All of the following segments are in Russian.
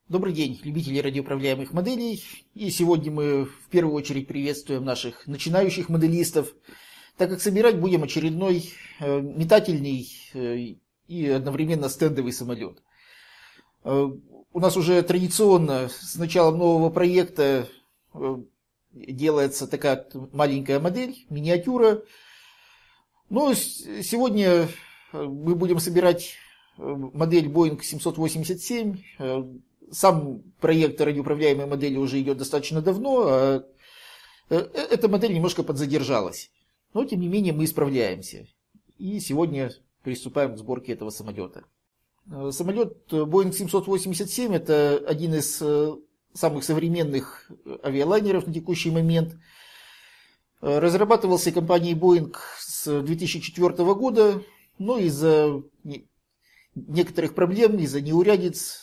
Добрый день, любители радиоуправляемых моделей. И сегодня мы в первую очередь приветствуем наших начинающих моделистов, так как собирать будем очередной метательный и одновременно стендовый самолет. У нас уже традиционно с началом нового проекта делается такая маленькая модель, миниатюра. Но сегодня мы будем собирать модель Boeing 787. Сам проект радиоуправляемой модели уже идет достаточно давно, а эта модель немножко подзадержалась. Но, тем не менее, мы справляемся. И сегодня приступаем к сборке этого самолета. Самолет Boeing 787 – это один из самых современных авиалайнеров на текущий момент. Разрабатывался компанией Boeing с 2004 года, но из-за некоторых проблем, из-за неурядиц,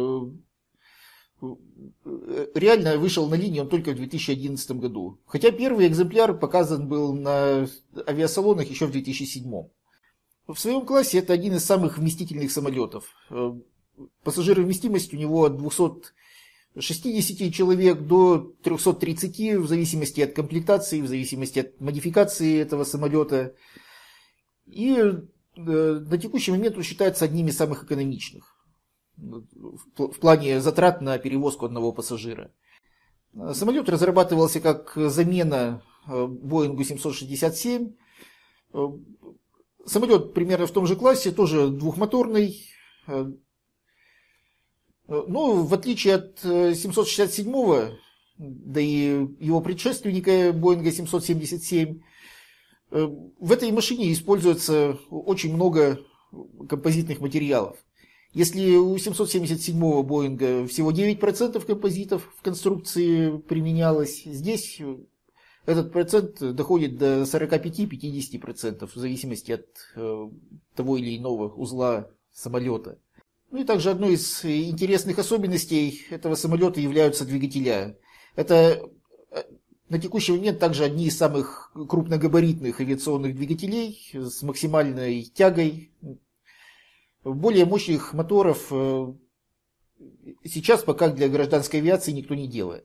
реально вышел на линию он только в 2011 году. Хотя первый экземпляр показан был на авиасалонах еще в 2007. В своем классе это один из самых вместительных самолетов. Пассажировместимость у него от 260 человек до 330, в зависимости от комплектации, в зависимости от модификации этого самолета. И на текущий момент он считается одним из самых экономичных в плане затрат на перевозку одного пассажира. Самолет разрабатывался как замена Boeing 767. Самолет примерно в том же классе, тоже двухмоторный. Но в отличие от 767, да и его предшественника Boeing 777, в этой машине используется очень много композитных материалов. Если у 777-го Боинга всего 9% композитов в конструкции применялось, здесь этот процент доходит до 45-50%, в зависимости от того или иного узла самолета. Ну и также одной из интересных особенностей этого самолета являются двигателя. Это на текущий момент также одни из самых крупногабаритных авиационных двигателей с максимальной тягой. Более мощных моторов сейчас пока для гражданской авиации никто не делает.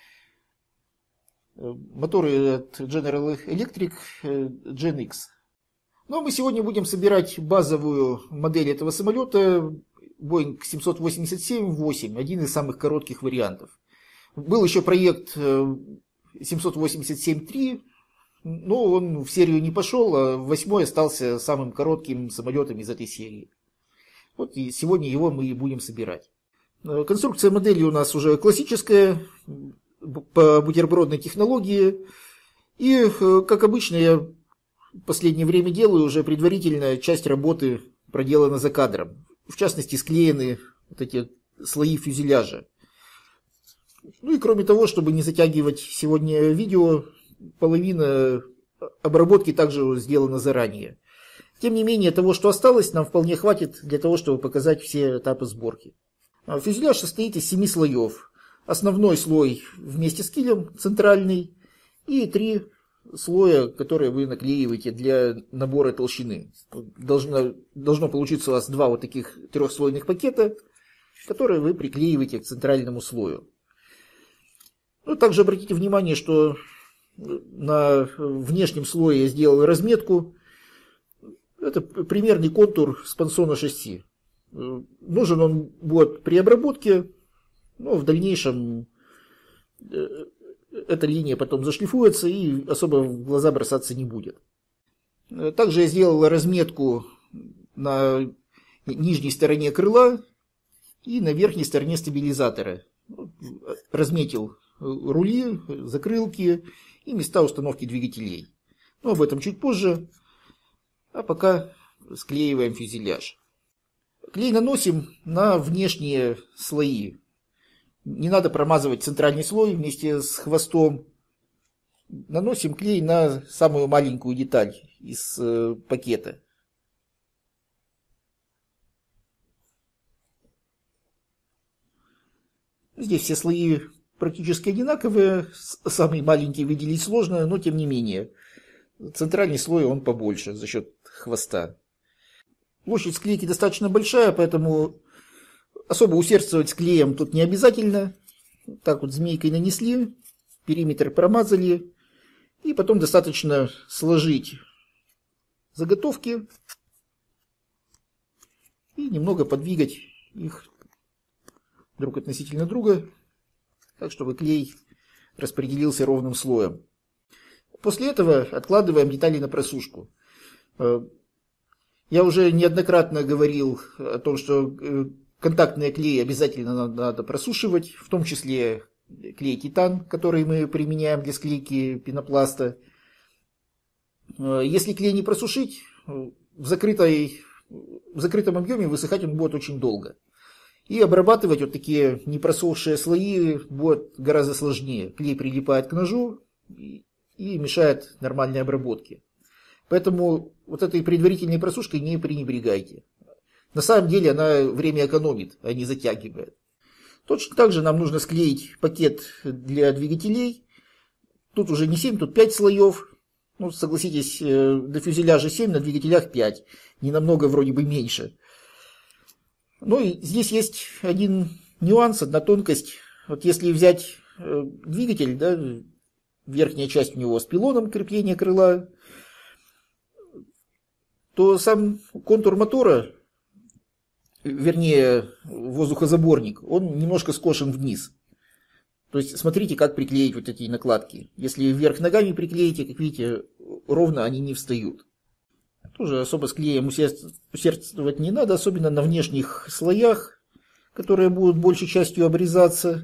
Моторы от General Electric Gen X. Но мы сегодня будем собирать базовую модель этого самолета Boeing 787-8, один из самых коротких вариантов. Был еще проект 787-3, но он в серию не пошел, а 8 остался самым коротким самолетом из этой серии. Вот и сегодня его мы и будем собирать. Конструкция модели у нас уже классическая, по бутербродной технологии. И, как обычно, я в последнее время делаю, уже предварительная часть работы проделана за кадром. В частности, склеены вот эти слои фюзеляжа. Ну и кроме того, чтобы не затягивать сегодня видео, половина обработки также сделана заранее. Тем не менее, того, что осталось, нам вполне хватит для того, чтобы показать все этапы сборки. Фюзеляж состоит из 7 слоев. Основной слой вместе с килем, центральный, и 3 слоя, которые вы наклеиваете для набора толщины. Должно получиться у вас 2 вот таких трехслойных пакета, которые вы приклеиваете к центральному слою. Ну, также обратите внимание, что на внешнем слое я сделал разметку. Это примерный контур спансона шасси. Нужен он будет при обработке, но в дальнейшем эта линия потом зашлифуется и особо в глаза бросаться не будет. Также я сделал разметку на нижней стороне крыла и на верхней стороне стабилизатора. Разметил рули, закрылки и места установки двигателей. Но об этом чуть позже. А пока склеиваем фюзеляж. Клей наносим на внешние слои. Не надо промазывать центральный слой вместе с хвостом. Наносим клей на самую маленькую деталь из пакета. Здесь все слои практически одинаковые. Самый маленький выделить сложно, но тем не менее. Центральный слой он побольше за счет хвоста. Площадь склейки достаточно большая, поэтому Особо усердствовать с клеем тут не обязательно. Так вот змейкой нанесли, периметр промазали. И потом достаточно сложить заготовки и немного подвигать их друг относительно друга, так чтобы клей распределился ровным слоем. После этого откладываем детали на просушку. Я уже неоднократно говорил о том, что контактные клеи обязательно надо просушивать, в том числе клей титан, который мы применяем для склейки пенопласта. Если клей не просушить, в закрытом объеме высыхать он будет очень долго. И обрабатывать вот такие непросохшие слои будет гораздо сложнее. Клей прилипает к ножу и мешает нормальной обработке. Поэтому вот этой предварительной просушкой не пренебрегайте. На самом деле она время экономит, а не затягивает. Точно так же нам нужно склеить пакет для двигателей. Тут уже не 7, тут 5 слоев. Ну, согласитесь, до фюзеляжа 7, на двигателях 5. Не намного вроде бы меньше. Ну и здесь есть один нюанс, одна тонкость. Вот если взять двигатель, да, верхняя часть у него с пилоном крепления крыла, то сам контур мотора, вернее воздухозаборник, он немножко скошен вниз. То есть смотрите, как приклеить вот эти накладки. Если вверх ногами приклеите, как видите, ровно они не встают. Тоже особо с клеем усердствовать не надо, особенно на внешних слоях, которые будут большей частью обрезаться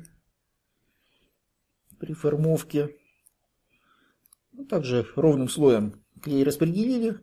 при формовке. Также ровным слоем клей распределили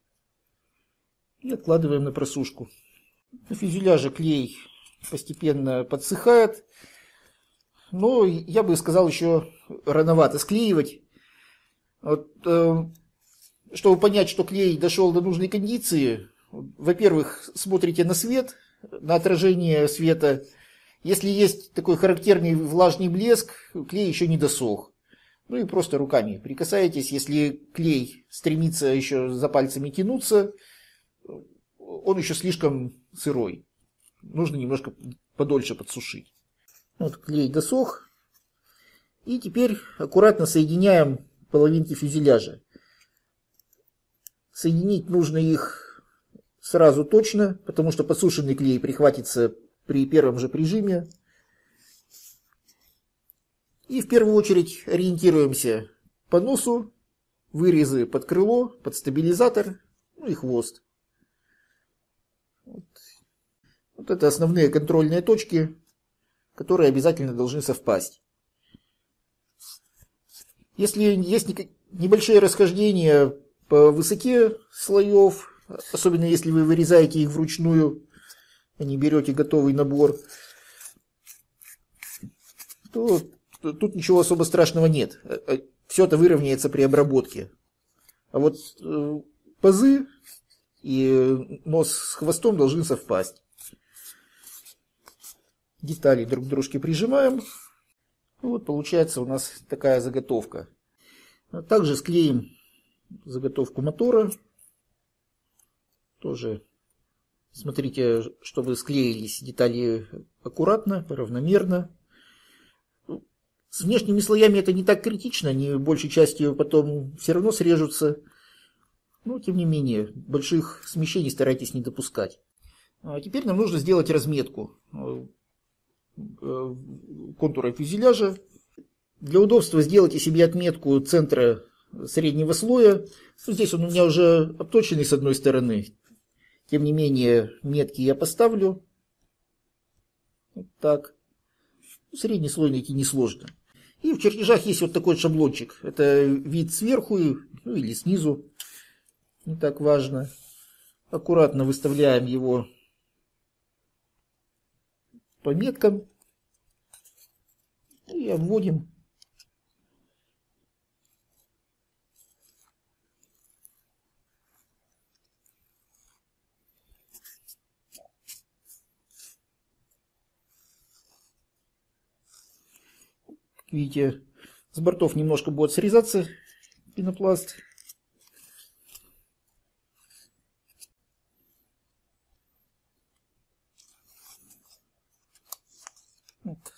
и откладываем на просушку. На фюзеляже клей постепенно подсыхает, но я бы сказал, еще рановато склеивать. Вот, чтобы понять, что клей дошел до нужной кондиции, во-первых, смотрите на свет, на отражение света. Если есть такой характерный влажный блеск, клей еще не досох. Ну и просто руками прикасаетесь. Если клей стремится еще за пальцами тянуться, он еще слишком сырой. Нужно немножко подольше подсушить. Вот клей досох. И теперь аккуратно соединяем половинки фюзеляжа. Соединить нужно их сразу точно, потому что подсушенный клей прихватится при первом же прижиме. И в первую очередь ориентируемся по носу, вырезы под крыло, под стабилизатор, ну и хвост. Вот это основные контрольные точки, которые обязательно должны совпасть. Если есть небольшие расхождения по высоте слоев, особенно если вы вырезаете их вручную, а не берете готовый набор, то тут ничего особо страшного нет. Все это выровняется при обработке. А вот пазы и нос с хвостом должны совпасть. Детали друг к дружке прижимаем. Вот получается у нас такая заготовка. Также склеим заготовку мотора. Тоже смотрите, чтобы склеились детали аккуратно, равномерно. С внешними слоями это не так критично, они большей частью потом все равно срежутся. Но тем не менее, больших смещений старайтесь не допускать. А теперь нам нужно сделать разметку контура фюзеляжа. Для удобства сделайте себе отметку центра среднего слоя. Здесь он у меня уже обточенный с одной стороны. Тем не менее, метки я поставлю. Вот так. Средний слой найти несложно. И в чертежах есть вот такой шаблончик. Это вид сверху, ну или снизу. Не так важно. Аккуратно выставляем его по меткам. И обводим. Видите, с бортов немножко будет срезаться пенопласт.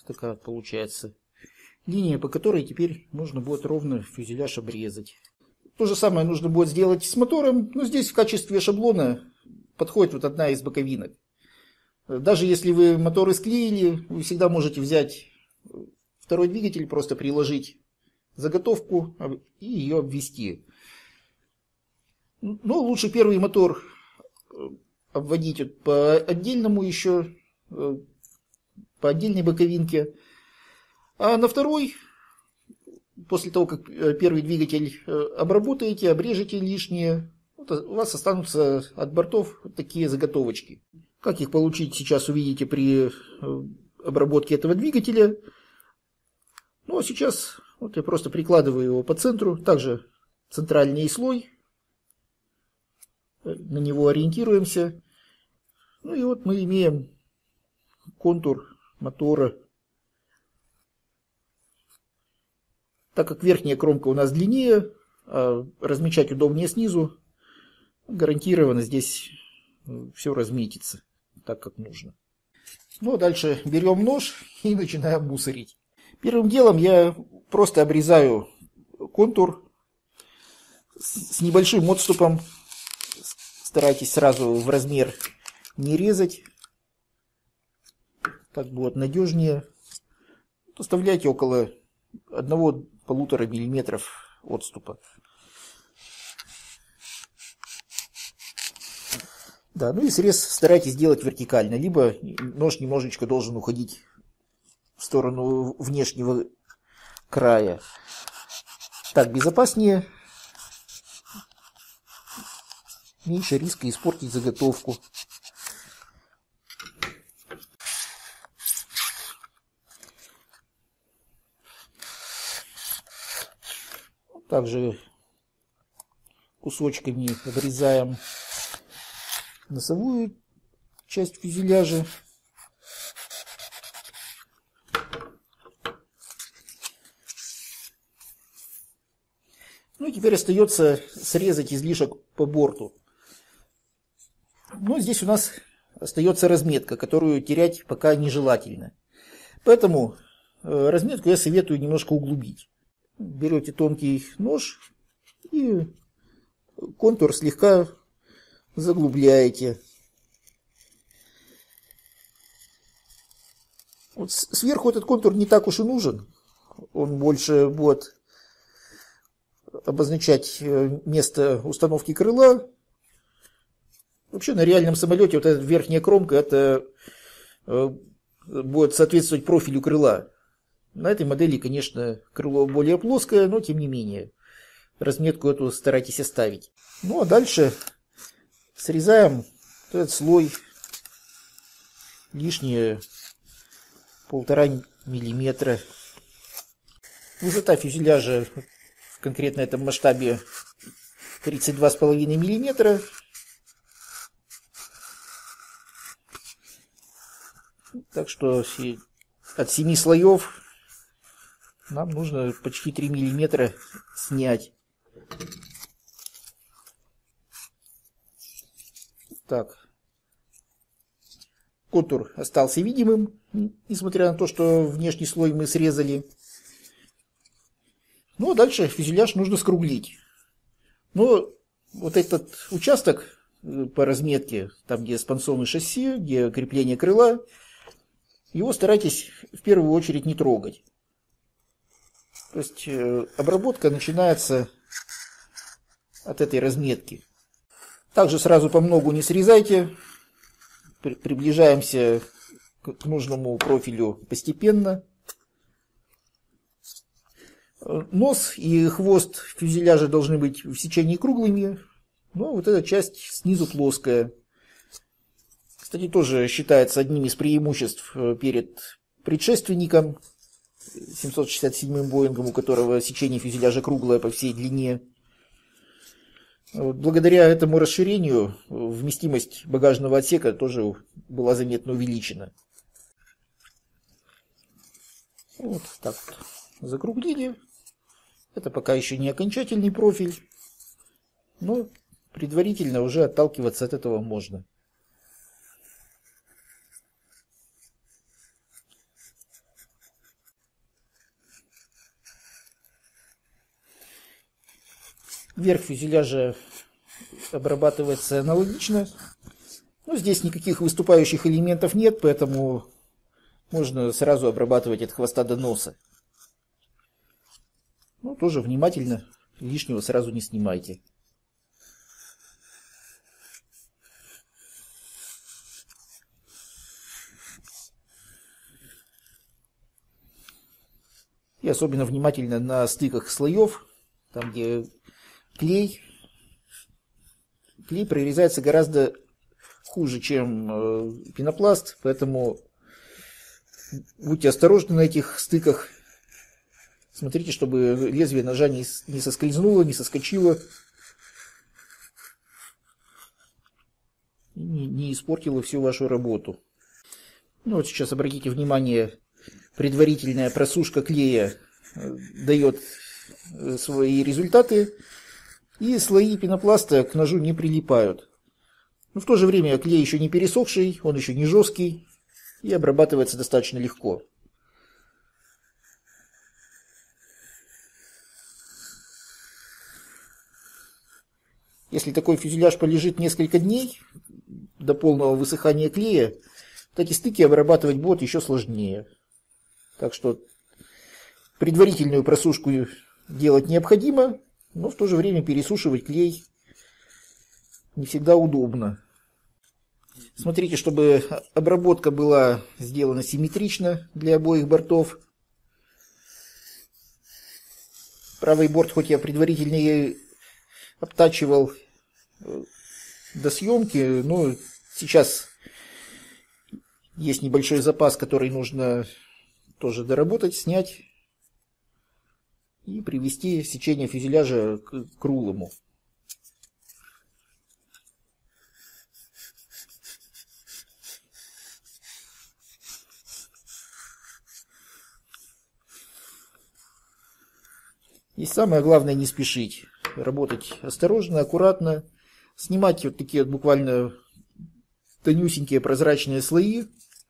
такая вот получается линия, по которой теперь нужно будет ровно фюзеляж обрезать. То же самое нужно будет сделать с мотором, но здесь в качестве шаблона подходит вот одна из боковинок. Даже если вы моторы склеили, вы всегда можете взять второй двигатель, просто приложить заготовку и ее обвести. Но лучше первый мотор обводить вот по отдельному еще, по отдельной боковинке. А на второй, после того, как первый двигатель обработаете, обрежете лишнее, вот у вас останутся от бортов вот такие заготовочки. Как их получить, сейчас увидите при обработке этого двигателя. Ну а сейчас вот я просто прикладываю его по центру. Также центральный слой. На него ориентируемся. Ну и вот мы имеем контур мотора. Так как верхняя кромка у нас длиннее, а размечать удобнее снизу, гарантированно здесь все разметится так, как нужно. Ну а дальше берем нож и начинаем мусорить. Первым делом я просто обрезаю контур с небольшим отступом. Старайтесь сразу в размер не резать. Так будет надежнее. Оставляйте около 1-1,5 мм отступа. Да, ну и срез старайтесь делать вертикально, либо нож немножечко должен уходить в сторону внешнего края. Так безопаснее. Меньше риска испортить заготовку. Также кусочками обрезаем носовую часть фюзеляжа. Ну и теперь остается срезать излишек по борту. Но здесь у нас остается разметка, которую терять пока нежелательно. Поэтому разметку я советую немножко углубить. Берете тонкий нож и контур слегка заглубляете. Вот сверху этот контур не так уж и нужен. Он больше будет обозначать место установки крыла. Вообще на реальном самолете вот эта верхняя кромка это будет соответствовать профилю крыла. На этой модели, конечно, крыло более плоское, но тем не менее разметку эту старайтесь оставить. Ну а дальше срезаем этот слой лишние 1,5 мм. Высота фюзеляжа в конкретно этом масштабе 32,5 мм. Так что от 7 слоев нам нужно почти 3 мм снять. Так. Контур остался видимым, несмотря на то, что внешний слой мы срезали. Ну а дальше фюзеляж нужно скруглить. Но вот этот участок по разметке, там где спансоны шасси, где крепление крыла, его старайтесь в первую очередь не трогать. То есть обработка начинается от этой разметки. Также сразу по многу не срезайте. Приближаемся к нужному профилю постепенно. Нос и хвост фюзеляжа должны быть в сечении круглыми, но вот эта часть снизу плоская. Кстати, тоже считается одним из преимуществ перед предшественником 767-м Боингом, у которого сечение фюзеляжа круглое по всей длине. Благодаря этому расширению вместимость багажного отсека тоже была заметно увеличена. Вот так вот закруглили. Это пока еще не окончательный профиль, но предварительно уже отталкиваться от этого можно. Верх фюзеляжа обрабатывается аналогично. Но здесь никаких выступающих элементов нет, поэтому можно сразу обрабатывать от хвоста до носа. Но тоже внимательно, лишнего сразу не снимайте. И особенно внимательно на стыках слоев, там где клей. Клей прорезается гораздо хуже, чем пенопласт, поэтому будьте осторожны на этих стыках. Смотрите, чтобы лезвие ножа не соскользнуло, не соскочило, не испортило всю вашу работу. Ну вот сейчас обратите внимание, предварительная просушка клея дает свои результаты, и слои пенопласта к ножу не прилипают. Но в то же время клей еще не пересохший, он еще не жесткий и обрабатывается достаточно легко. Если такой фюзеляж полежит несколько дней до полного высыхания клея, вот эти стыки обрабатывать будет еще сложнее. Так что предварительную просушку делать необходимо, но в то же время пересушивать клей не всегда удобно. Смотрите, чтобы обработка была сделана симметрично для обоих бортов. Правый борт, хоть я предварительно и обтачивал до съемки, но сейчас есть небольшой запас, который нужно тоже доработать, снять и привести сечение фюзеляжа к круглому. И самое главное, не спешить. Работать осторожно, аккуратно. Снимать вот такие вот буквально тонюсенькие прозрачные слои.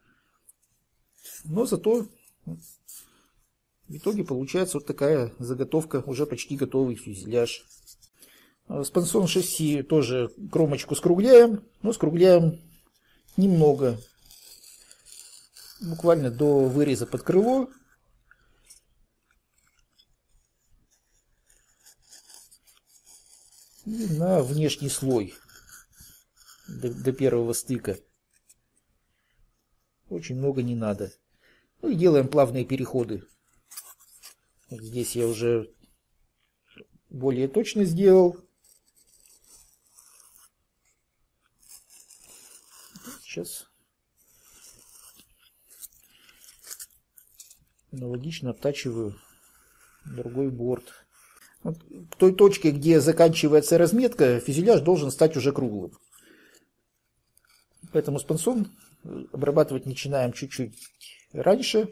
Но зато в итоге получается вот такая заготовка, уже почти готовый фюзеляж. Спансон шасси тоже кромочку скругляем, но скругляем немного. Буквально до выреза под крыло. И на внешний слой до первого стыка. Очень много не надо. Ну и делаем плавные переходы. Вот здесь я уже более точно сделал. Сейчас аналогично обтачиваю другой борт. Вот к той точке, где заканчивается разметка, фюзеляж должен стать уже круглым. Поэтому спансон обрабатывать начинаем чуть-чуть раньше.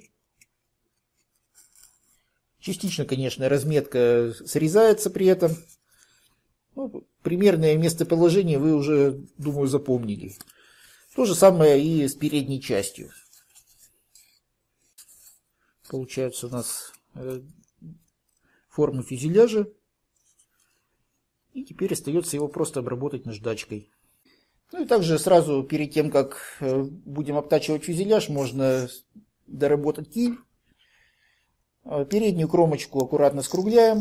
Частично, конечно, разметка срезается при этом. Ну, примерное местоположение вы уже, думаю, запомнили. То же самое и с передней частью. Получается у нас формы фюзеляжа. И теперь остается его просто обработать наждачкой. Ну и также сразу перед тем, как будем обтачивать фюзеляж, можно доработать киль. Переднюю кромочку аккуратно скругляем.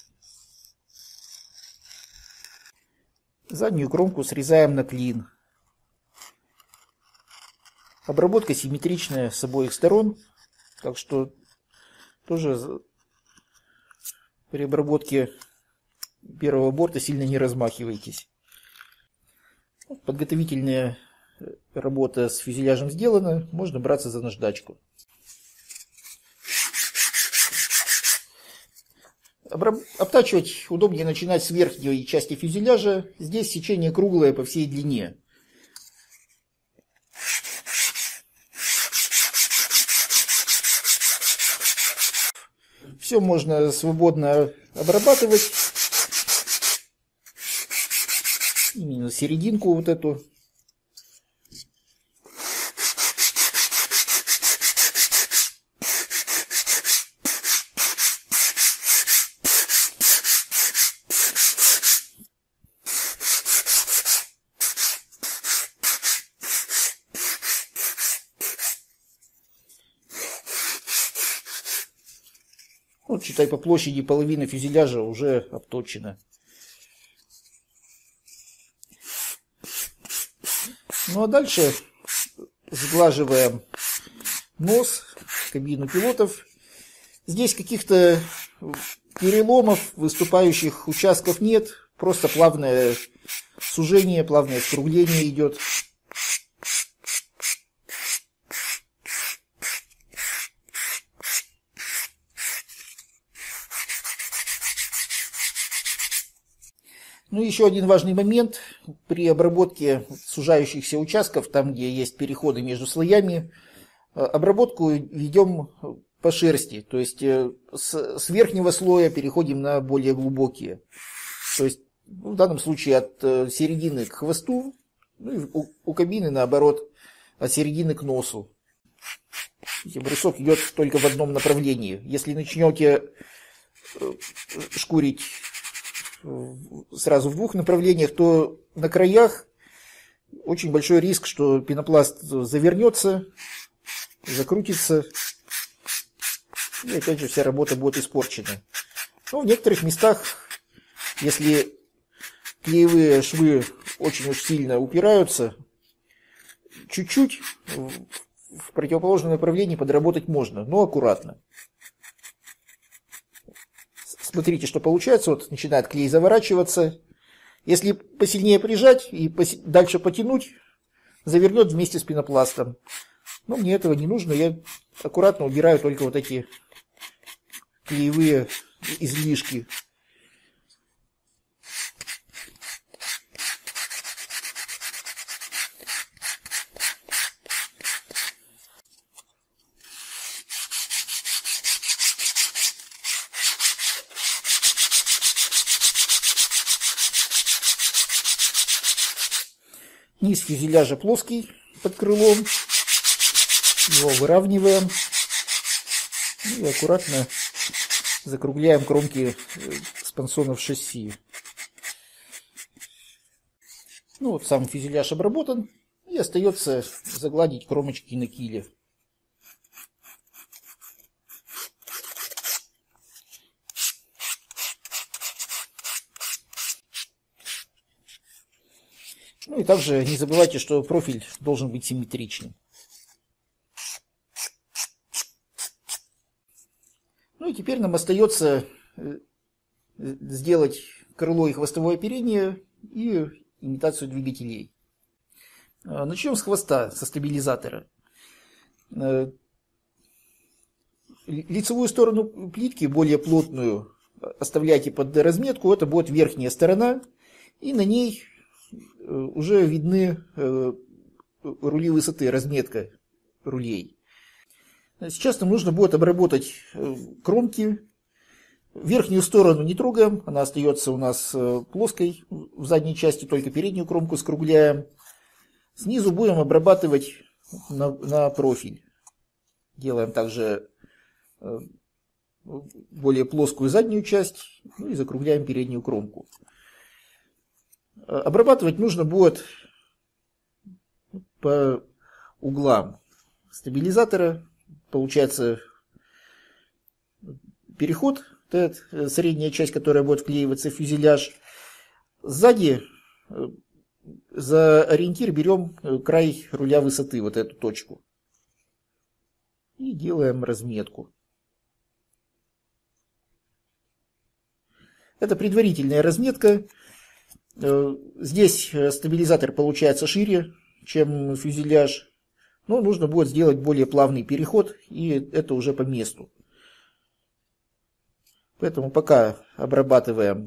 Заднюю кромку срезаем на клин. Обработка симметричная с обоих сторон. Так что тоже при обработке первого борта сильно не размахивайтесь. Подготовительная работа с фюзеляжем сделана. Можно браться за наждачку. Обтачивать удобнее начинать с верхней части фюзеляжа. Здесь сечение круглое по всей длине. Все можно свободно обрабатывать. Именно серединку вот эту. Вот, считай, по площади половина фюзеляжа уже обточена. Ну а дальше сглаживаем нос, кабину пилотов. Здесь каких-то переломов, выступающих участков нет. Просто плавное сужение, плавное скругление идет. Ну и еще один важный момент при обработке сужающихся участков, там где есть переходы между слоями, обработку ведем по шерсти, то есть с верхнего слоя переходим на более глубокие. То есть в данном случае от середины к хвосту, ну и у кабины наоборот от середины к носу. Брусок идет только в одном направлении. Если начнете шкурить сразу в двух направлениях, то на краях очень большой риск, что пенопласт завернется, закрутится, и опять же вся работа будет испорчена. Но в некоторых местах, если клеевые швы очень сильно упираются, чуть-чуть в противоположном направлении подработать можно, но аккуратно. Смотрите, что получается. Вот начинает клей заворачиваться. Если посильнее прижать и дальше потянуть, завернет вместе с пенопластом. Но мне этого не нужно. Я аккуратно убираю только вот эти клеевые излишки. Низ фюзеляжа плоский под крылом. Его выравниваем. И аккуратно закругляем кромки спансонов шасси. Ну вот сам фюзеляж обработан. И остается загладить кромочки на киле. Ну и также не забывайте, что профиль должен быть симметричным. Ну и теперь нам остается сделать крыло и хвостовое оперение и имитацию двигателей. Начнем с хвоста, со стабилизатора. Лицевую сторону плитки, более плотную, оставляйте под разметку. Это будет верхняя сторона. И на ней уже видны рули высоты, разметка рулей. Сейчас нам нужно будет обработать кромки. Верхнюю сторону не трогаем, она остается у нас плоской. В задней части только переднюю кромку скругляем. Снизу будем обрабатывать на профиль. Делаем также более плоскую заднюю часть, ну и закругляем переднюю кромку. Обрабатывать нужно будет по углам стабилизатора. Получается переход, это средняя часть, которая будет вклеиваться в фюзеляж. Сзади за ориентир берем край руля высоты, вот эту точку. И делаем разметку. Это предварительная разметка. Здесь стабилизатор получается шире, чем фюзеляж. Но нужно будет сделать более плавный переход, и это уже по месту. Поэтому пока обрабатываем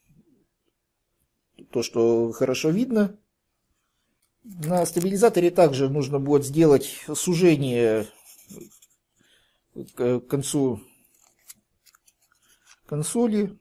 то, что хорошо видно. На стабилизаторе также нужно будет сделать сужение к концу консоли.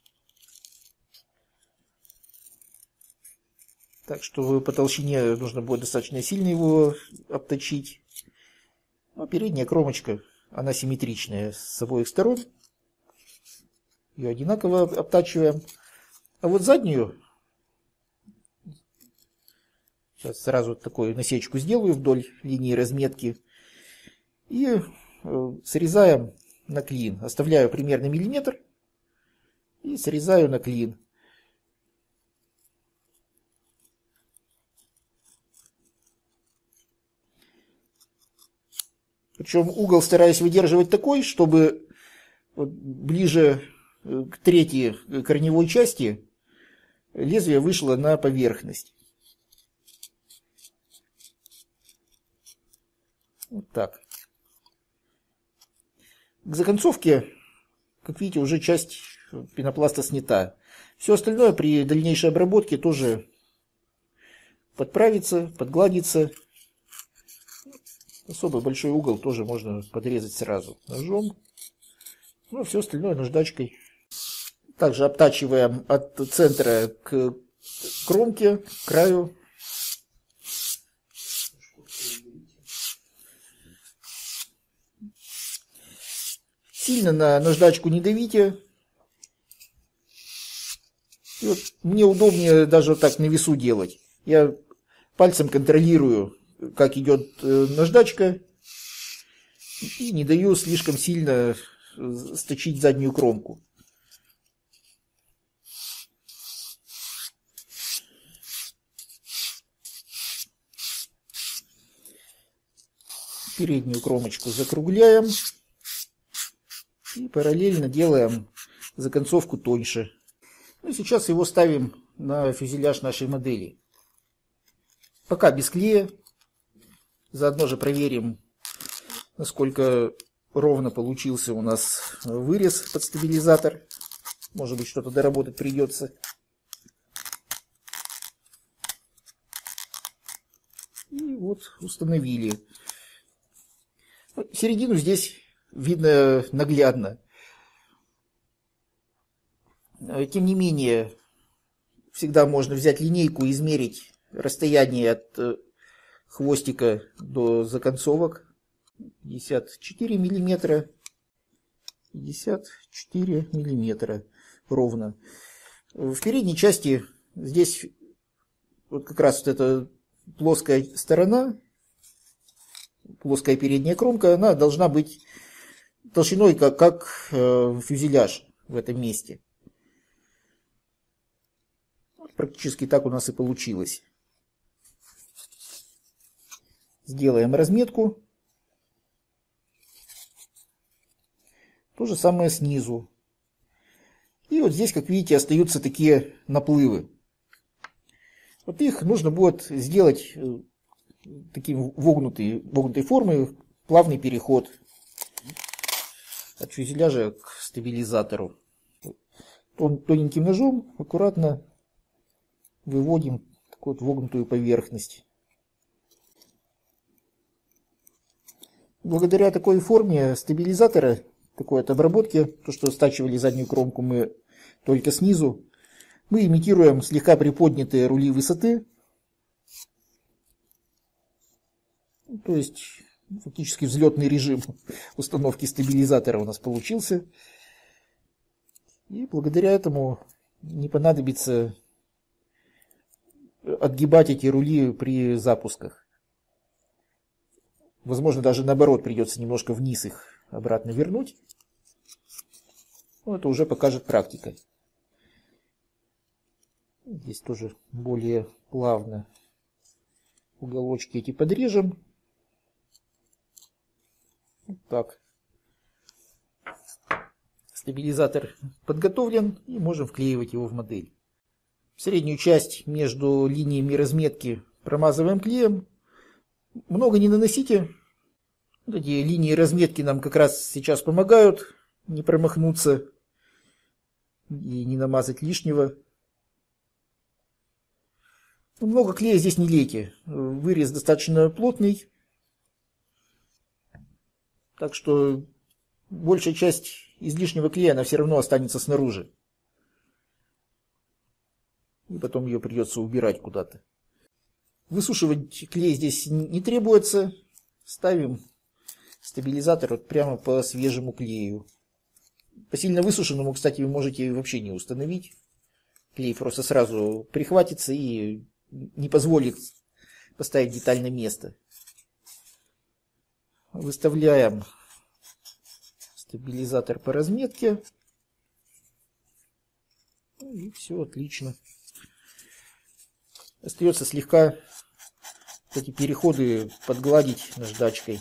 Так что по толщине нужно будет достаточно сильно его обточить. Но передняя кромочка, она симметричная с обоих сторон. Ее одинаково обтачиваем. А вот заднюю, сейчас сразу такую насечку сделаю вдоль линии разметки. И срезаем на клин. Оставляю примерно миллиметр и срезаю на клин. Причем угол стараюсь выдерживать такой, чтобы вот ближе к третьей корневой части лезвие вышло на поверхность. Вот так. К законцовке, как видите, уже часть пенопласта снята. Все остальное при дальнейшей обработке тоже подправится, подгладится. Особо большой угол тоже можно подрезать сразу ножом. Ну, все остальное наждачкой. Также обтачиваем от центра к кромке, к краю. Сильно на наждачку не давите. И вот мне удобнее даже вот так на весу делать. Я пальцем контролирую, как идет наждачка, и не даю слишком сильно сточить заднюю кромку. Переднюю кромочку закругляем и параллельно делаем законцовку тоньше. Ну и сейчас его ставим на фюзеляж нашей модели. Пока без клея. Заодно же проверим, насколько ровно получился у нас вырез под стабилизатор. Может быть, что-то доработать придется. И вот установили. Середину здесь видно наглядно. Тем не менее, всегда можно взять линейку и измерить расстояние от хвостика до законцовок. 54 миллиметра. 54 миллиметра ровно. В передней части здесь вот как раз вот эта плоская сторона, плоская передняя кромка, она должна быть толщиной как фюзеляж в этом месте. Практически так у нас и получилось. Сделаем разметку. То же самое снизу. И вот здесь, как видите, остаются такие наплывы. Вот их нужно будет сделать таким вогнутой формой, плавный переход от фюзеляжа к стабилизатору. Тоненьким ножом аккуратно выводим такую вот вогнутую поверхность. Благодаря такой форме стабилизатора, такой вот обработки, то что стачивали заднюю кромку мы только снизу, мы имитируем слегка приподнятые рули высоты. То есть фактически взлетный режим установки стабилизатора у нас получился. И благодаря этому не понадобится отгибать эти рули при запусках. Возможно, даже наоборот придется немножко вниз их обратно вернуть. Но это уже покажет практика. Здесь тоже более плавно уголочки эти подрежем. Вот так. Стабилизатор подготовлен и можем вклеивать его в модель. Среднюю часть между линиями разметки промазываем клеем. Много не наносите. Вот эти линии разметки нам как раз сейчас помогают не промахнуться и не намазать лишнего. Много клея здесь не лейте. Вырез достаточно плотный. Так что большая часть излишнего клея, она все равно останется снаружи. И потом ее придется убирать куда-то. Высушивать клей здесь не требуется. Ставим стабилизатор вот прямо по свежему клею. По сильно высушенному, кстати, вы можете вообще не установить. Клей просто сразу прихватится и не позволит поставить деталь на место. Выставляем стабилизатор по разметке. И все отлично. Остается слегка эти переходы подгладить наждачкой.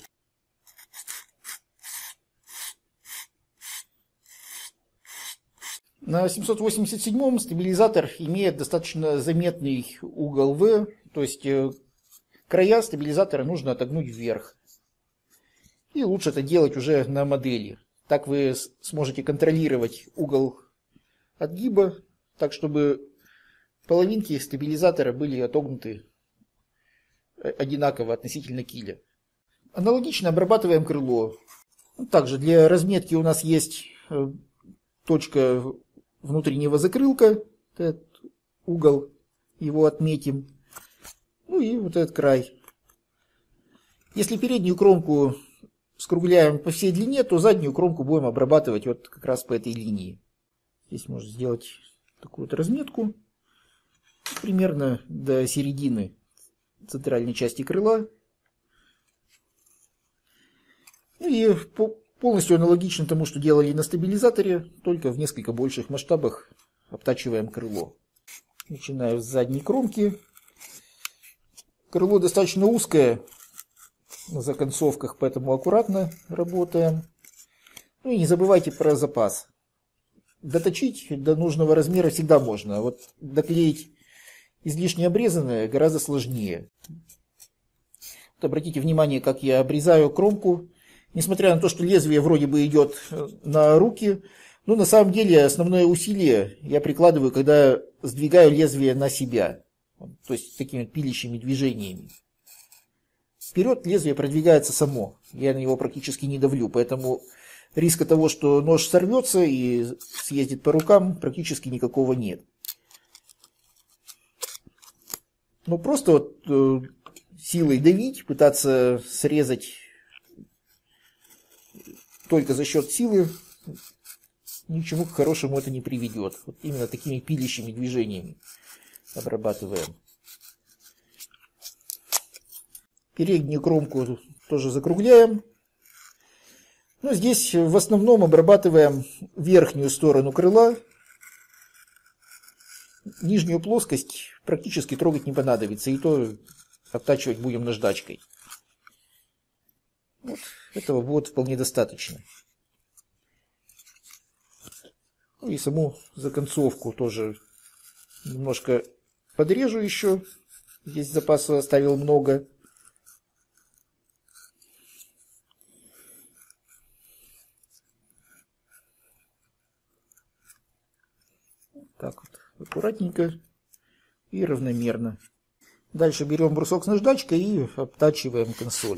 На 787 стабилизатор имеет достаточно заметный угол V, то есть края стабилизатора нужно отогнуть вверх. И лучше это делать уже на модели. Так вы сможете контролировать угол отгиба, так чтобы половинки стабилизатора были отогнуты одинаково относительно киля. Аналогично обрабатываем крыло. Также для разметки у нас есть точка внутреннего закрылка. Этот угол его отметим. Ну и вот этот край. Если переднюю кромку скругляем по всей длине, то заднюю кромку будем обрабатывать вот как раз по этой линии. Здесь можно сделать такую вот разметку. Примерно до середины центральной части крыла. И полностью аналогично тому, что делали на стабилизаторе, только в несколько больших масштабах обтачиваем крыло. Начинаю с задней кромки. Крыло достаточно узкое на законцовках, поэтому аккуратно работаем. Ну и не забывайте про запас. Доточить до нужного размера всегда можно. Вот доклеить излишне обрезанное гораздо сложнее. Вот обратите внимание, как я обрезаю кромку. Несмотря на то, что лезвие вроде бы идет на руки, но на самом деле основное усилие я прикладываю, когда сдвигаю лезвие на себя. То есть такими пилящими движениями. Вперед лезвие продвигается само. Я на него практически не давлю, поэтому риска того, что нож сорвется и съездит по рукам, практически никакого нет. Ну просто вот силой давить, пытаться срезать только за счет силы, ни к чему хорошему это не приведет. Вот именно такими пилящими движениями обрабатываем. Переднюю кромку тоже закругляем. Но здесь в основном обрабатываем верхнюю сторону крыла. Нижнюю плоскость практически трогать не понадобится, и то обтачивать будем наждачкой. Вот этого будет вполне достаточно. Ну и саму законцовку тоже немножко подрежу еще. Здесь запаса оставил много. Так вот, аккуратненько и равномерно. Дальше берем брусок с наждачкой и обтачиваем консоль.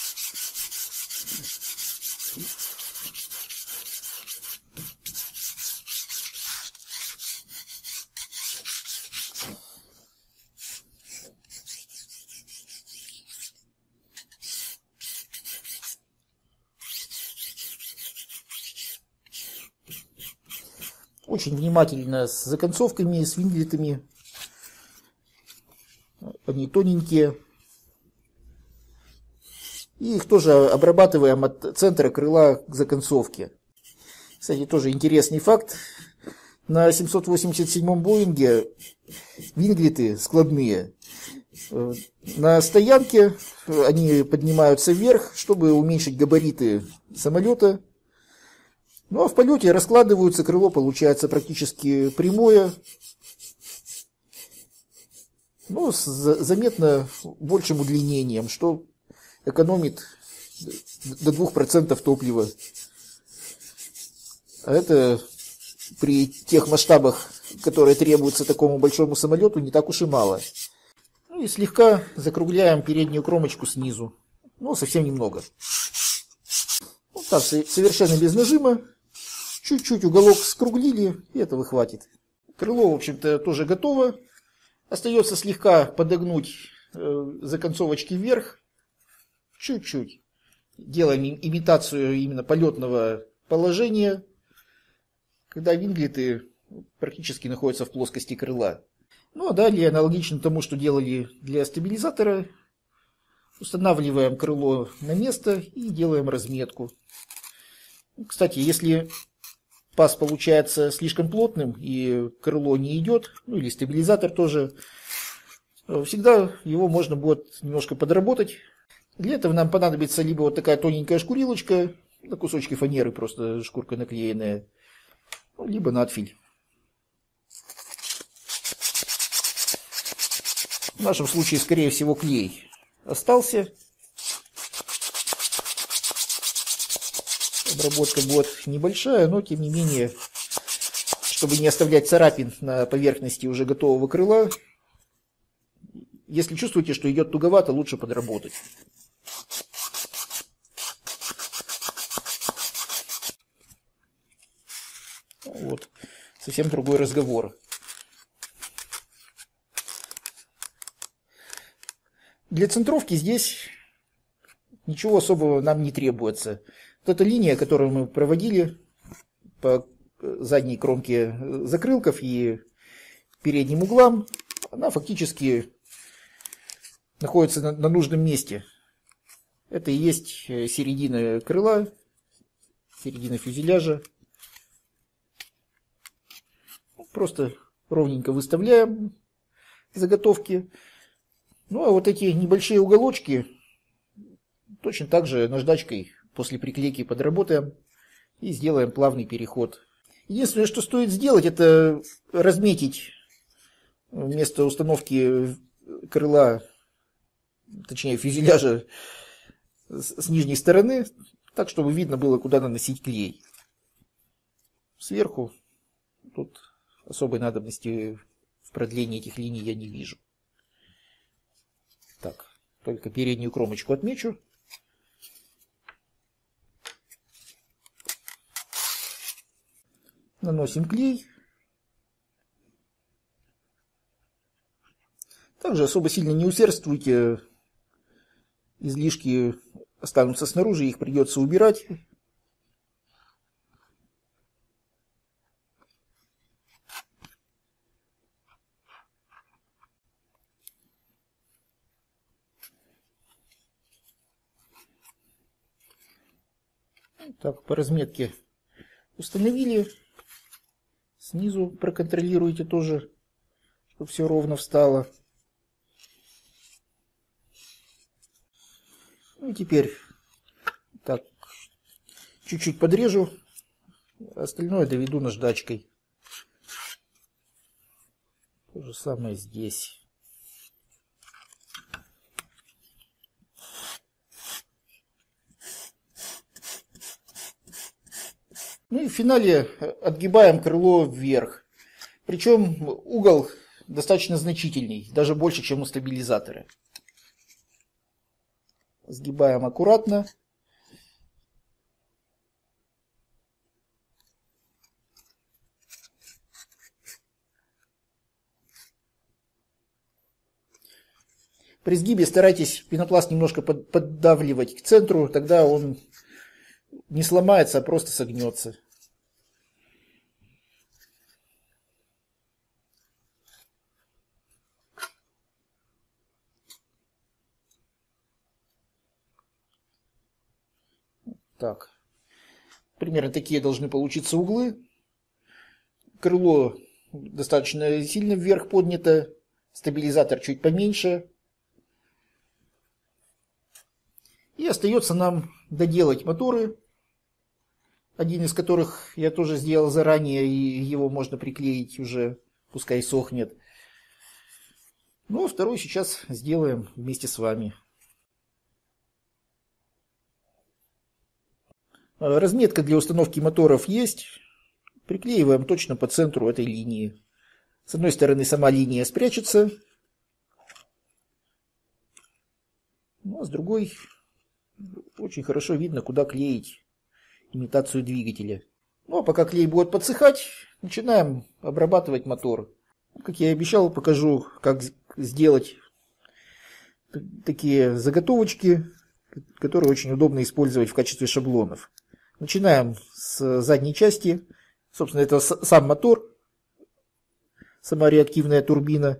Очень внимательно с законцовками, с винглетами. Они тоненькие. И их тоже обрабатываем от центра крыла к законцовке. Кстати, тоже интересный факт. На 787 Боинге винглеты складные. На стоянке они поднимаются вверх, чтобы уменьшить габариты самолета. Ну а в полете раскладываются, крыло получается практически прямое, но с заметно большим удлинением, что экономит до 2% топлива. А это при тех масштабах, которые требуются такому большому самолету, не так уж и мало. Ну и слегка закругляем переднюю кромочку снизу, но совсем немного. Вот так, совершенно без нажима. Чуть-чуть уголок скруглили, и этого хватит. Крыло, в общем-то, тоже готово. Остается слегка подогнуть законцовочки вверх. Чуть-чуть. Делаем имитацию именно полетного положения, когда винглеты практически находятся в плоскости крыла. Ну а далее, аналогично тому, что делали для стабилизатора, устанавливаем крыло на место и делаем разметку. Кстати, если паз получается слишком плотным и крыло не идет, ну или стабилизатор тоже, всегда его можно будет немножко подработать. Для этого нам понадобится либо вот такая тоненькая шкурилочка, на кусочки фанеры просто шкурка наклеенная, либо надфиль. В нашем случае, скорее всего, клей остался. Обработка будет небольшая, но тем не менее, чтобы не оставлять царапин на поверхности уже готового крыла, если чувствуете, что идет туговато, лучше подработать. Вот, совсем другой разговор. Для центровки здесь ничего особого нам не требуется. Вот эта линия, которую мы проводили по задней кромке закрылков и передним углам, она фактически находится на нужном месте. Это и есть середина крыла, середина фюзеляжа. Просто ровненько выставляем заготовки. Ну а вот эти небольшие уголочки точно так же наждачкой после приклейки подработаем и сделаем плавный переход. Единственное, что стоит сделать, это разметить место установки крыла, точнее фюзеляжа с нижней стороны, так, чтобы видно было, куда наносить клей. Сверху тут особой надобности в продлении этих линий я не вижу. Так, только переднюю кромочку отмечу. Наносим клей. Также особо сильно не усердствуйте. Излишки останутся снаружи, их придется убирать. Так, по разметке установили. Снизу проконтролируйте тоже, чтобы все ровно встало. И теперь так чуть-чуть подрежу, остальное доведу наждачкой. То же самое здесь. Ну и в финале отгибаем крыло вверх. Причем угол достаточно значительный, даже больше, чем у стабилизатора. Сгибаем аккуратно. При сгибе старайтесь пенопласт немножко поддавливать к центру, тогда он не сломается, а просто согнется. Так, примерно такие должны получиться углы. Крыло достаточно сильно вверх поднято, стабилизатор чуть поменьше. И остается нам доделать моторы, один из которых я тоже сделал заранее, и его можно приклеить уже, пускай сохнет. Ну а второй сейчас сделаем вместе с вами. Разметка для установки моторов есть. Приклеиваем точно по центру этой линии. С одной стороны сама линия спрячется, ну, а с другой очень хорошо видно, куда клеить имитацию двигателя. Ну а пока клей будет подсыхать, начинаем обрабатывать мотор. Как я и обещал, покажу, как сделать такие заготовочки, которые очень удобно использовать в качестве шаблонов. Начинаем с задней части. Собственно, это сам мотор, сама реактивная турбина.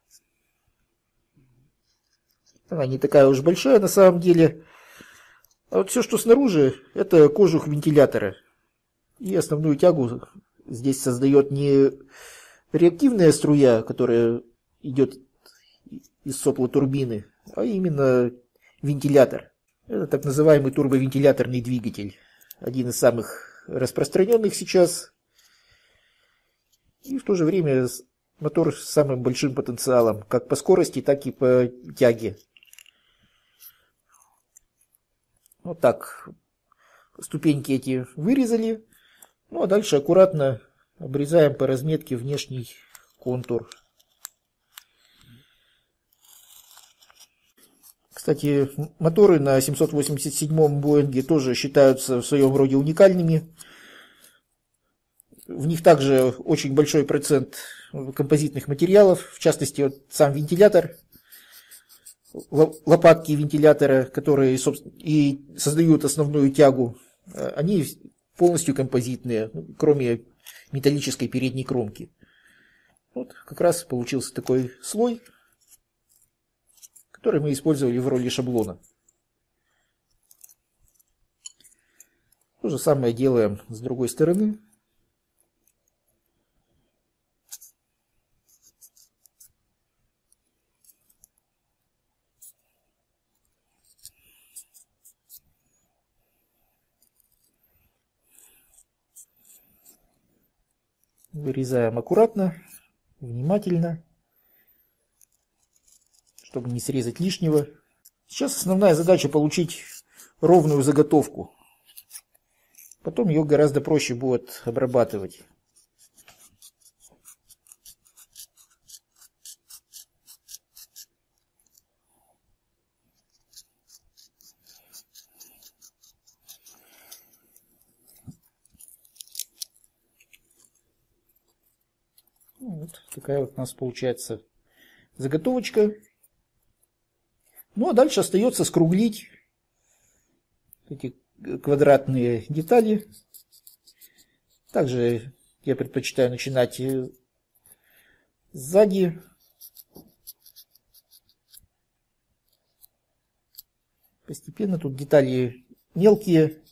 Она не такая уж большая на самом деле. А вот все, что снаружи, это кожух вентилятора. И основную тягу здесь создает не реактивная струя, которая идет из сопла турбины, а именно вентилятор. Это так называемый турбовентиляторный двигатель. Один из самых распространенных сейчас. И в то же время мотор с самым большим потенциалом, как по скорости, так и по тяге. Вот так ступеньки эти вырезали. Ну а дальше аккуратно обрезаем по разметке внешний контур. Кстати, моторы на 787-м Боинге тоже считаются в своем роде уникальными. В них также очень большой процент композитных материалов, в частности, вот сам вентилятор, лопатки вентилятора, которые, собственно, и создают основную тягу, они полностью композитные, кроме металлической передней кромки. Вот как раз получился такой слой, который мы использовали в роли шаблона. То же самое делаем с другой стороны. Вырезаем аккуратно, внимательно, чтобы не срезать лишнего. Сейчас основная задача получить ровную заготовку. Потом ее гораздо проще будет обрабатывать. Вот такая вот у нас получается заготовочка. Ну а дальше остается скруглить эти квадратные детали. Также я предпочитаю начинать сзади. Постепенно тут детали мелкие.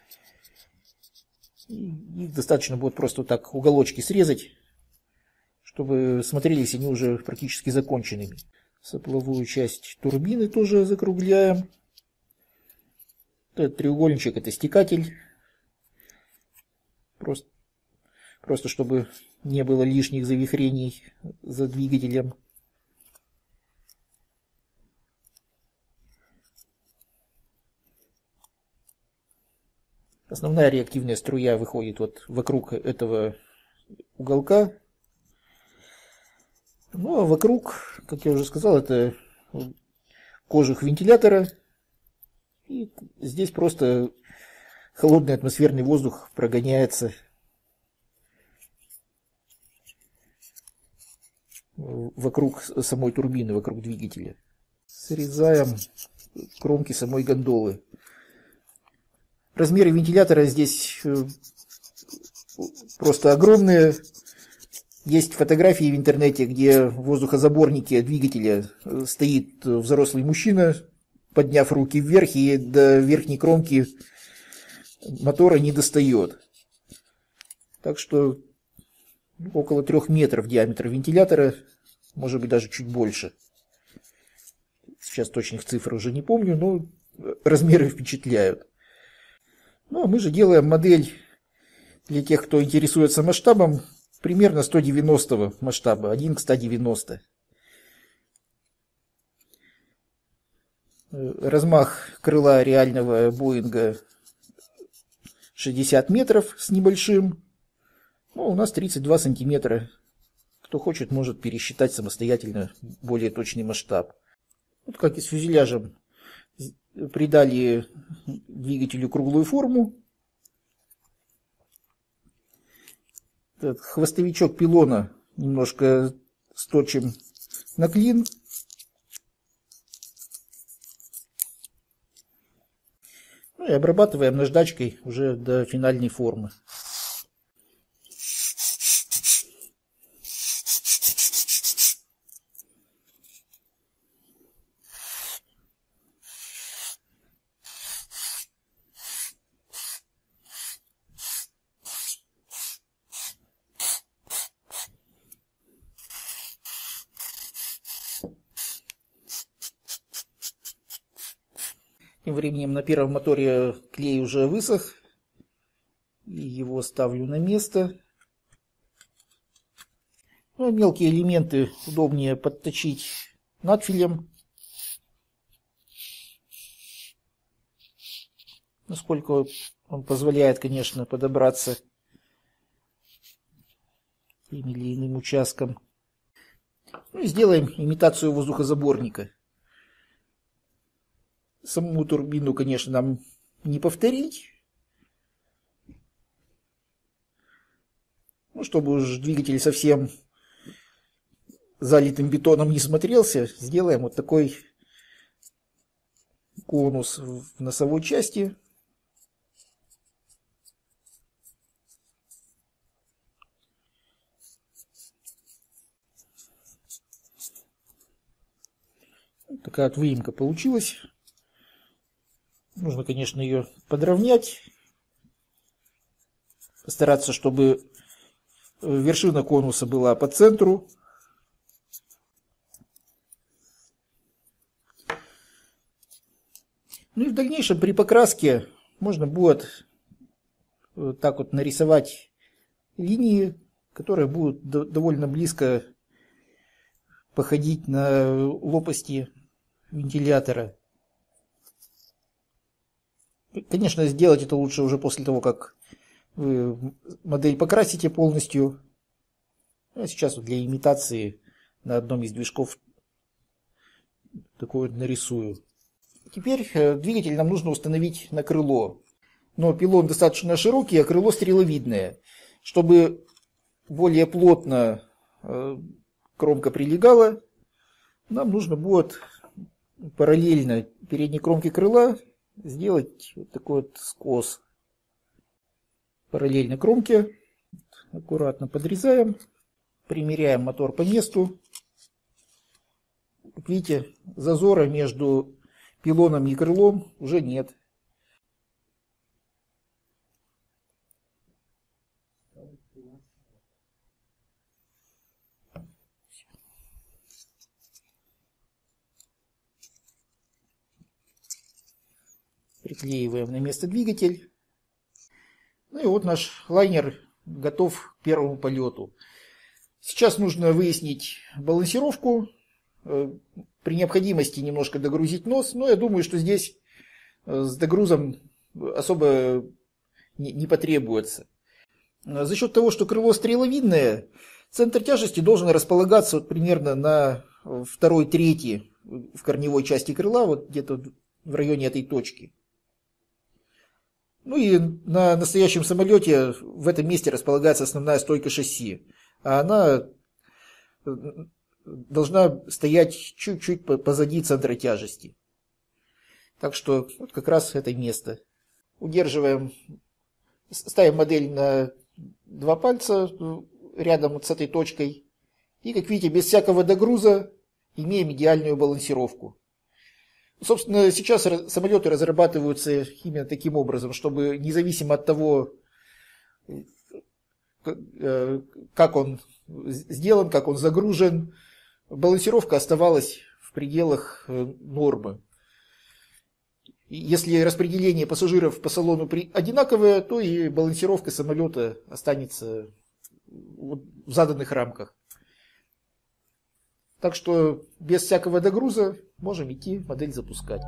И их достаточно будет просто вот так уголочки срезать, чтобы смотрелись они уже практически законченными. Сопловую часть турбины тоже закругляем. Этот треугольничек — это стекатель. Просто чтобы не было лишних завихрений за двигателем. Основная реактивная струя выходит вот вокруг этого уголка. Ну а вокруг, как я уже сказал, это кожух вентилятора. И здесь просто холодный атмосферный воздух прогоняется вокруг самой турбины, вокруг двигателя. Срезаем кромки самой гондолы. Размеры вентилятора здесь просто огромные. Есть фотографии в интернете, где в воздухозаборнике двигателя стоит взрослый мужчина, подняв руки вверх, и до верхней кромки мотора не достает. Так что около 3 метров диаметр вентилятора, может быть даже чуть больше. Сейчас точных цифр уже не помню, но размеры впечатляют. Ну а мы же делаем модель для тех, кто интересуется масштабом, примерно 190 масштаба, 1 к 190. Размах крыла реального Боинга 60 метров с небольшим. Ну, у нас 32 сантиметра. Кто хочет, может пересчитать самостоятельно более точный масштаб. Вот как и с фюзеляжем. Придали двигателю круглую форму. Этот хвостовичок пилона немножко сточим на клин. Ну и обрабатываем наждачкой уже до финальной формы. Тем временем на первом моторе клей уже высох. И его ставлю на место. Ну, мелкие элементы удобнее подточить надфилем, насколько он позволяет, конечно, подобраться тем или иным участкам. Ну и сделаем имитацию воздухозаборника. Саму турбину, конечно, нам не повторить. Ну, чтобы уж двигатель совсем залитым бетоном не смотрелся, сделаем вот такой конус в носовой части. Вот такая вот выемка получилась. Нужно, конечно, ее подровнять. Постараться, чтобы вершина конуса была по центру. Ну и в дальнейшем при покраске можно будет так вот нарисовать линии, которые будут довольно близко походить на лопасти вентилятора. Конечно, сделать это лучше уже после того, как вы модель покрасите полностью. А сейчас вот для имитации на одном из движков такое нарисую. Теперь двигатель нам нужно установить на крыло. Но пилон достаточно широкий, а крыло стреловидное. Чтобы более плотно кромка прилегала, нам нужно будет параллельно передней кромке крыла сделать вот такой вот скос. Параллельно кромке. Аккуратно подрезаем. Примеряем мотор по месту. Как видите, зазора между пилоном и крылом уже нет. Приклеиваем на место двигатель. Ну и вот наш лайнер готов к первому полету. Сейчас нужно выяснить балансировку. При необходимости немножко догрузить нос. Но я думаю, что здесь с догрузом особо не потребуется. За счет того, что крыло стреловидное, центр тяжести должен располагаться вот примерно на второй трети в корневой части крыла, вот где-то в районе этой точки. Ну и на настоящем самолете в этом месте располагается основная стойка шасси. А она должна стоять чуть-чуть позади центра тяжести. Так что вот как раз это место. Удерживаем, ставим модель на 2 пальца рядом вот с этой точкой. И, как видите, без всякого догруза имеем идеальную балансировку. Собственно, сейчас самолеты разрабатываются именно таким образом, чтобы независимо от того, как он сделан, как он загружен, балансировка оставалась в пределах нормы. Если распределение пассажиров по салону одинаковое, то и балансировка самолета останется в заданных рамках. Так что без всякого догруза можем идти модель запускать.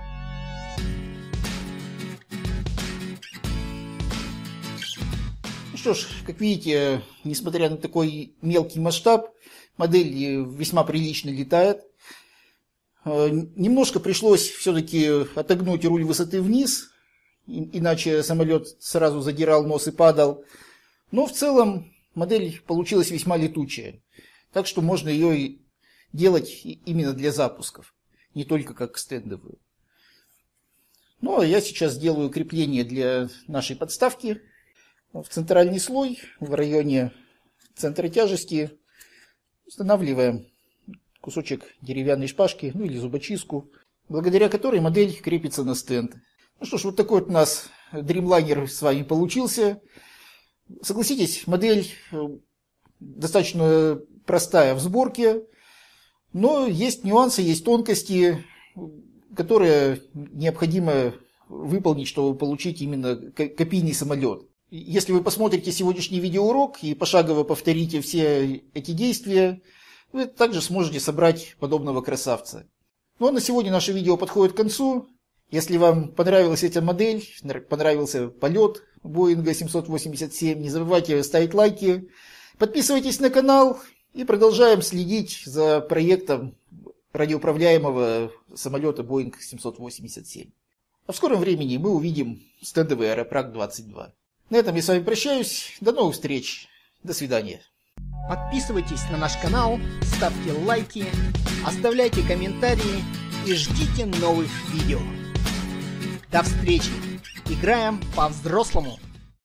Ну что ж, как видите, несмотря на такой мелкий масштаб, модель весьма прилично летает. Немножко пришлось все-таки отогнуть руль высоты вниз, иначе самолет сразу задирал нос и падал. Но в целом модель получилась весьма летучая. Так что можно ее делать именно для запусков, не только как стендовую. Ну а я сейчас сделаю крепление для нашей подставки. В центральный слой, в районе центра тяжести, устанавливаем кусочек деревянной шпажки, ну или зубочистку, благодаря которой модель крепится на стенд. Ну что ж, вот такой вот у нас Dreamliner с вами получился. Согласитесь, модель достаточно простая в сборке, но есть нюансы, есть тонкости, которые необходимо выполнить, чтобы получить именно копийный самолет. Если вы посмотрите сегодняшний видеоурок и пошагово повторите все эти действия, вы также сможете собрать подобного красавца. Ну а на сегодня наше видео подходит к концу. Если вам понравилась эта модель, понравился полет Боинга 787, не забывайте ставить лайки, подписывайтесь на канал и продолжаем следить за проектом радиоуправляемого самолета Boeing 787. А в скором времени мы увидим стендовый аэропракт 22. На этом я с вами прощаюсь. До новых встреч. До свидания. Подписывайтесь на наш канал, ставьте лайки, оставляйте комментарии и ждите новых видео. До встречи! Играем по-взрослому!